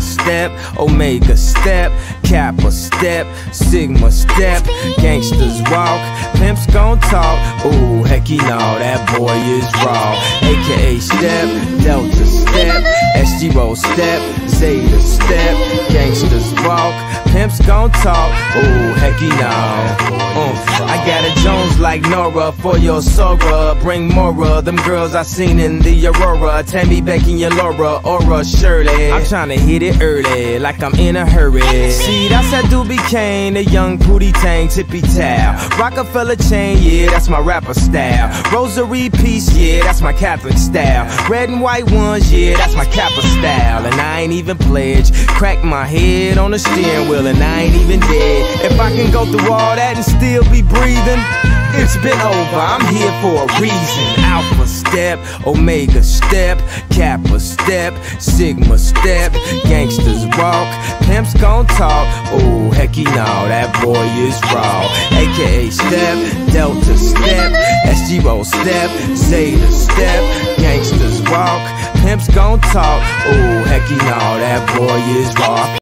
Alpha step, Omega step, Kappa step, Sigma step. Gangsters walk, pimps gon' talk. Ooh, hecky no, that boy is raw. AKA step, Delta step, SG roll step, Zeta step. Gangsters walk, pimps gon' talk. Ooh, hecky no. I got a Jones like Nora for your Sora. Bring more of them girls I seen in the Aurora. Tammy, Becky, and Laura, Aura, Shirley. I'm tryna hit it early, like I'm in a hurry. See, that's that Doobie Kane, the young Pootie Tang, tippy towel. Rockefeller chain, yeah, that's my rapper style. Rosary piece, yeah, that's my Catholic style. Red and white ones, yeah, that's my Kappa style. And I ain't even pledged. Crack my head on the steering wheel and I ain't even dead. If I can go through all that and still be breathing, it's been over, I'm here for a reason. Alpha step, Omega step, Kappa step, Sigma step. Gangsters walk, pimps gon' talk. Ooh, hecky no, that boy is raw. AKA step, Delta step, SG roll step, Zeta step. Gangsters walk, pimps gon' talk. Ooh, hecky no, that boy is raw.